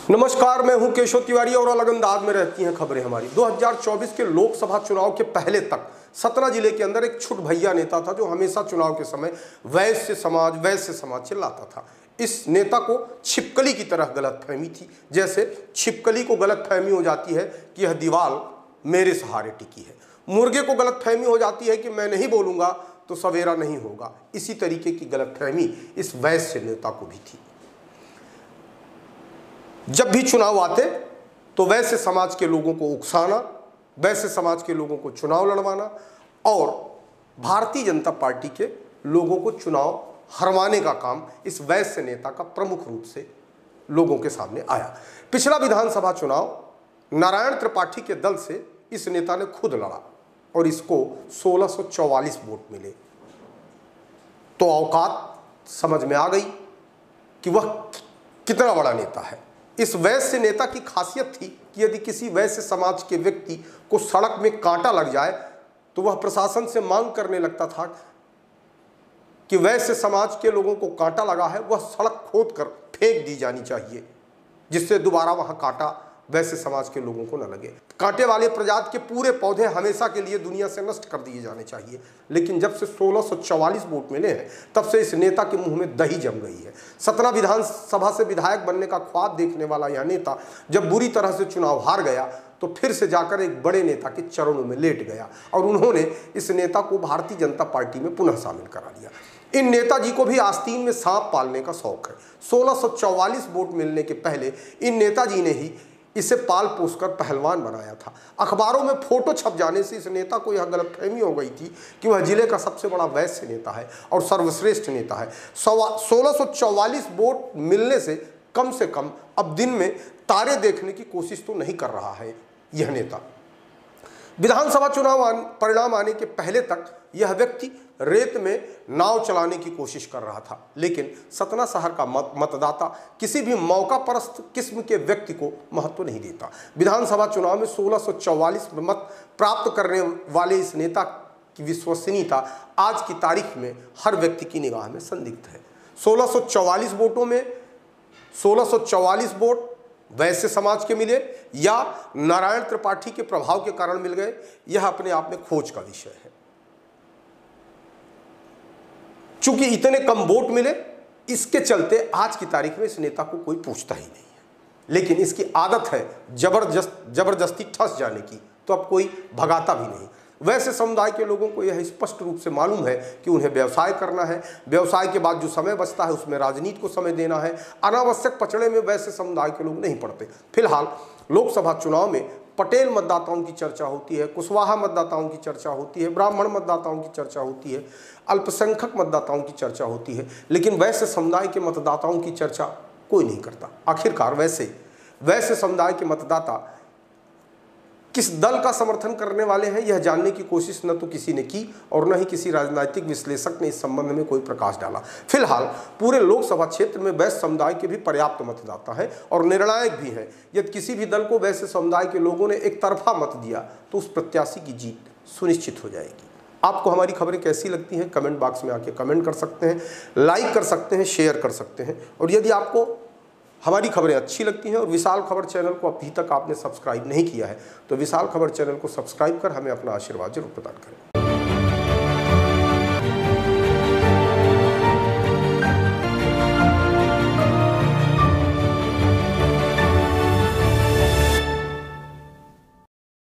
नमस्कार, मैं हूं केशव तिवारी और अलग अंदाज में रहती हैं खबरें हमारी। 2024 के लोकसभा चुनाव के पहले तक सतना जिले के अंदर एक छुट भैया नेता था जो हमेशा चुनाव के समय वैश्य समाज चिल्लाता था। इस नेता को छिपकली की तरह गलतफहमी थी, जैसे छिपकली को गलतफहमी हो जाती है कि यह दीवार मेरे सहारे टिकी है, मुर्गे को गलतफहमी हो जाती है कि मैं नहीं बोलूंगा तो सवेरा नहीं होगा। इसी तरीके की गलतफहमी इस वैश्य नेता को भी थी। जब भी चुनाव आते तो वैश्य समाज के लोगों को उकसाना, वैश्य समाज के लोगों को चुनाव लड़वाना और भारतीय जनता पार्टी के लोगों को चुनाव हरवाने का काम इस वैश्य नेता का प्रमुख रूप से लोगों के सामने आया। पिछला विधानसभा चुनाव नारायण त्रिपाठी के दल से इस नेता ने खुद लड़ा और इसको 1644 वोट मिले। तो औकात समझ में आ गई कि वह कितना बड़ा नेता है। इस वैश्य नेता की खासियत थी कि यदि किसी वैश्य समाज के व्यक्ति को सड़क में कांटा लग जाए तो वह प्रशासन से मांग करने लगता था कि वैश्य समाज के लोगों को कांटा लगा है, वह सड़क खोदकर फेंक दी जानी चाहिए, जिससे दोबारा वहां कांटा वैश्य समाज के लोगों को न लगे। कांटे वाले प्रजाति के पूरे पौधे हमेशा के लिए दुनिया से नष्ट कर दिए जाने चाहिए। लेकिन जब से 1644 वोट मिले हैं तब से इस नेता के मुंह में दही जम गई है। सतना विधानसभा से विधायक बनने का ख्वाब देखने वाला यह नेता जब बुरी तरह से चुनाव हार गया तो फिर से जाकर एक बड़े नेता के चरणों में लेट गया और उन्होंने इस नेता को भारतीय जनता पार्टी में पुनः शामिल करा लिया। इन नेताजी को भी आस्तीन में सांप पालने का शौक है। 1644 वोट मिलने के पहले इन नेताजी ने ही इसे पाल पोसकर पहलवान बनाया था। अखबारों में फोटो छप जाने से इस नेता को यह गलतफहमी हो गई थी कि वह जिले का सबसे बड़ा वैश्य नेता है और सर्वश्रेष्ठ नेता है। 1644 वोट मिलने से कम अब दिन में तारे देखने की कोशिश तो नहीं कर रहा है यह नेता। विधानसभा चुनाव परिणाम आने के पहले तक यह व्यक्ति रेत में नाव चलाने की कोशिश कर रहा था, लेकिन सतना शहर का मतदाता किसी भी मौका परस्त किस्म के व्यक्ति को महत्व नहीं देता। विधानसभा चुनाव में 1644 मत प्राप्त करने वाले इस नेता की विश्वसनीयता आज की तारीख में हर व्यक्ति की निगाह में संदिग्ध है। 1644 वोटों में 1644 वोट वैश्य समाज के मिले या नारायण त्रिपाठी के प्रभाव के कारण मिल गए, यह अपने आप में खोज का विषय है। चूंकि इतने कम वोट मिले, इसके चलते आज की तारीख में इस नेता को कोई पूछता ही नहीं है, लेकिन इसकी आदत है जबरदस्ती ठस जाने की, तो अब कोई भगाता भी नहीं। वैसे समुदाय के लोगों को यह स्पष्ट रूप से मालूम है कि उन्हें व्यवसाय करना है, व्यवसाय के बाद जो समय बचता है उसमें राजनीति को समय देना है। अनावश्यक पचड़े में वैसे समुदाय के लोग नहीं पड़ते। फिलहाल लोकसभा चुनाव में पटेल मतदाताओं की चर्चा होती है, कुशवाहा मतदाताओं की चर्चा होती है, ब्राह्मण मतदाताओं की चर्चा होती है, अल्पसंख्यक मतदाताओं की चर्चा होती है, लेकिन वैसे समुदाय के मतदाताओं की चर्चा कोई नहीं करता। आखिरकार वैसे समुदाय के मतदाता किस दल का समर्थन करने वाले हैं यह जानने की कोशिश न तो किसी ने की और न ही किसी राजनीतिक विश्लेषक ने इस संबंध में कोई प्रकाश डाला। फिलहाल पूरे लोकसभा क्षेत्र में वैश्य समुदाय के भी पर्याप्त मतदाता है और निर्णायक भी है। यदि किसी भी दल को वैश्य समुदाय के लोगों ने एक तरफा मत दिया तो उस प्रत्याशी की जीत सुनिश्चित हो जाएगी। आपको हमारी खबरें कैसी लगती हैं कमेंट बॉक्स में आके कमेंट कर सकते हैं, लाइक कर सकते हैं, शेयर कर सकते हैं। और यदि आपको हमारी खबरें अच्छी लगती हैं और विशाल खबर चैनल को अभी तक आपने सब्सक्राइब नहीं किया है तो विशाल खबर चैनल को सब्सक्राइब कर हमें अपना आशीर्वाद जरूर प्रदान करें।